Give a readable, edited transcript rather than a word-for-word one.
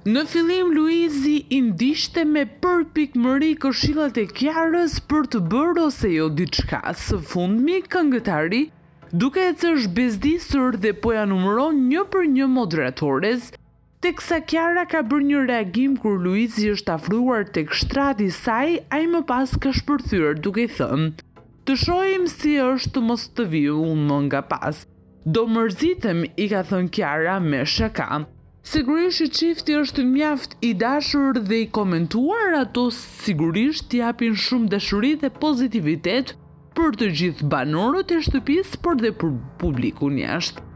Në fillim, Luizi i ndiqte me përpikmëri këshillat e Kiarës për të bërë ose jo diçka. Së fundmi, këngëtari, duke e që është bezdisur dhe po ja numëron një për një moderatores, teksa Kiara ka bërë një reagim kur Luizi është afruar tek shtrati i saj, ai më pas ka shpërthyer duke thënë: "Të shohim si është të mos të vi unë më nga pas. Do mërzitem", i ka thënë Kiara me shaka. Sigurisht që çifti është mjaft i dashur dhe i komentuar, ato sigurisht japin shumë dashuri dhe pozitivitet për të gjithë banorët e shtëpisë, por dhe për publikun jashtë.